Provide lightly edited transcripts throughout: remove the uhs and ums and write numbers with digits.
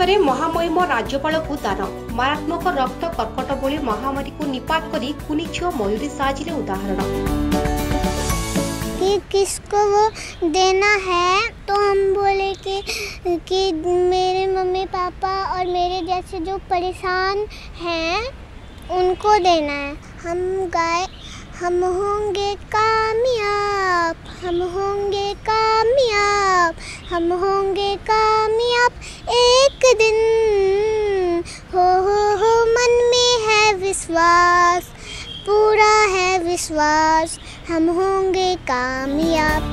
हस्तरे महामहिम राज्यपाल को दान मारात्मक रक्त कर्कट भली महामारी को निपात करी कुनी झियो मयूरी साजिले उदाहरण। कि किसको वो देना है तो हम बोले कि मेरे मम्मी पापा और मेरे जैसे जो परेशान हैं उनको देना है। हम गाए हम होंगे कामयाब, हम होंगे कामयाब, हम होंगे कामयाब एक दिन। हो मन में है विश्वास, पूरा है विश्वास, हम होंगे कामयाब।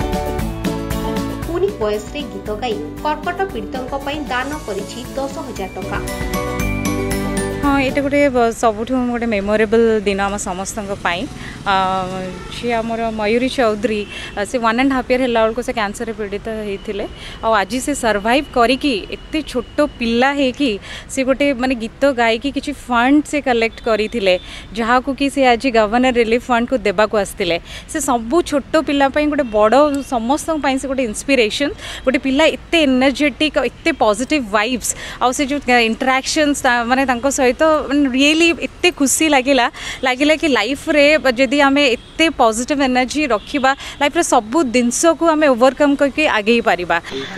पुनी बयस रे गीत गाई कर्कट पीड़ितों दान करिछि 10,000 टका। हाँ ये गोटे सबुठ गोटे मेमोरेबल दिन आम समस्त सी आमर मयूरी चौधरी से 1.5 year है बेलू से कैंसर पीड़ित होते आज से सर्वाइव करिकी एते छोट पिला है सी गोटे माने गीत गायकी किसी फंड से कलेक्ट करते जहाँ को कि से आज गवर्नर रिलीफ फंड को देवाक आसते से सबू छोट पिलापाई गोटे बड़ समस्त से गोटे इंस्पिरेशन गोटे पिला एते एनर्जेटिक एते पॉजिटिव वाइब्स आउ से जो इंटरेक्शंस माने सहित रियली एते खुशी लगिला कि लाइफ रे जदि आमे एते पॉजिटिव एनर्जी रखिबा लाइफ रे सब जिनस को आमे ओवरकम करके आगे ही पारिबा।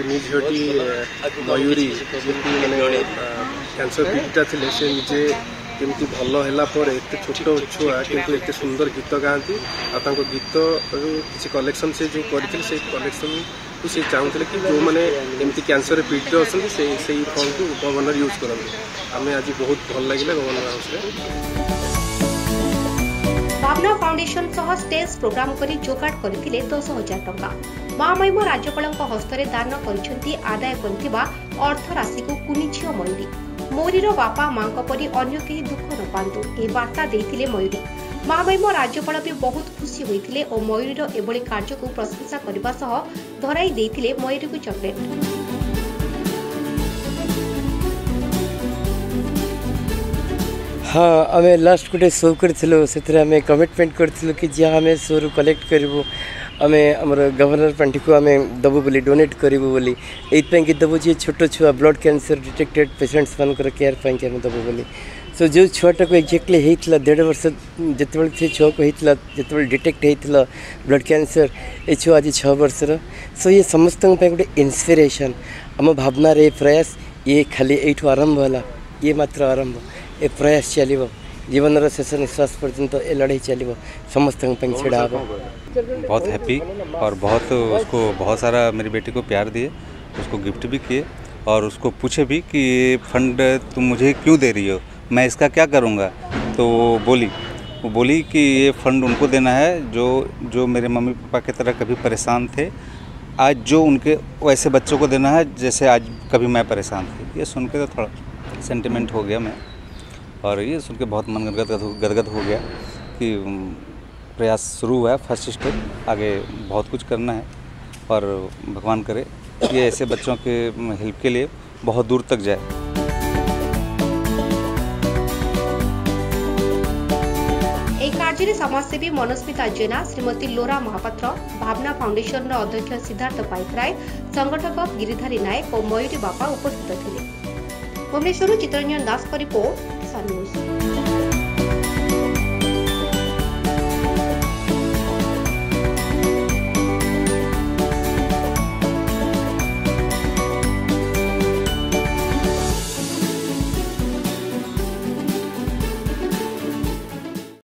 मयूरी माने कैंसर पीड़िता थिले से निजे केमती भल है पर एत छोट छुआ किंतु एत सुंदर गीत गाँती आ गीत किसी कलेक्शन से जो करते से कलेक्शन को से चाहूले कि जो मैंने एमती कैंसर पीड़ित अच्छा से फंड को गवर्नर यूज करते आम आज बहुत भल लगे गवर्नर हाउस। भावना फाउंडेशन सह स्टेज प्रोग्राम करी जोगाड़ करथिले 10,000 टका। महामहिम राज्यपाल हस्तरे दान करिसेंती आदाय करथिबा अर्थ राशि को कुनी झियो मयूरी। मयूरीर बापा मां परी अन्य केही दुख न पांतु ए वार्ता देथिले मयूरी। महामहिम राज्यपाल भी बहुत खुशी होइथिले और मयूरीर एभली कार्य को प्रशंसा करबा सह धराई देथिले मयूरी को चॉकलेट। हाँ आम लास्ट गोटे शो करूँ से कमिटमेंट करूँ कि जहाँ आम शो कलेक्ट करूँ आम आमर गवर्नर पांठी को आम दबू बोली डोनेट करूँ बोली ये दबू जी छोट छुआ ब्लड कैंसर डिटेक्टेड पेशेंट्स मानकर केयर पाई आम दबू बोली सो जो छुआटा को एक्जाक्टली होता 1.5 वर्ष जिते से छुआ को होता जो डिटेक्ट होता ब्लड कैंसर ये छुआ आज 6 वर्षर सो ये समस्त गोटे इन्स्पिरेशन आम भावनार ये प्रयास ये खाली यू आरंभ है ये मात्र आरंभ ये प्रयास चलो जीवन शेष निश्वास पर्यंत ये लड़ाई चलो समस्त छिड़ा हे। बहुत हैप्पी और बहुत उसको बहुत सारा मेरी बेटी को प्यार दिए उसको गिफ्ट भी किए और उसको पूछे भी कि ये फंड तुम मुझे क्यों दे रही हो मैं इसका क्या करूँगा। तो वो बोली कि ये फंड उनको देना है जो मेरे मम्मी पापा की तरह कभी परेशान थे आज जो उनके वैसे बच्चों को देना है जैसे आज कभी मैं परेशान थी। ये सुन के तो थोड़ा सेंटिमेंट हो गया मैं और ये सुन के बहुत मन गदगद हो गया कि प्रयास शुरू हुआ है फर्स्ट स्टेप आगे बहुत कुछ करना है और भगवान करे ये ऐसे बच्चों के हेल्प के लिए बहुत दूर तक जाए। कार्य समाजसेवी मनस्मिता जेना श्रीमती लोरा महापात्र भावना फाउंडेशन अध्यक्ष सिद्धार्थ पाइकराय संगठक गिरिधारी नायक और मयूरी बापा उपस्थित थे। भुवनेश्वर चित्रंजन दास का रिपोर्ट सन न्यूज।